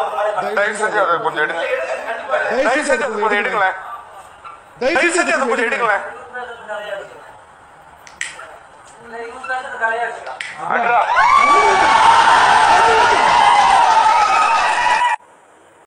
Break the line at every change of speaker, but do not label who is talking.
தயவு செஞ்சு அதை கொஞ்சம் எடுங்க. தயவு செஞ்சு அதை கொஞ்சம் எடுங்களேன். தயவு செஞ்சு அதை கொஞ்சம் எடுங்களேன். அடடா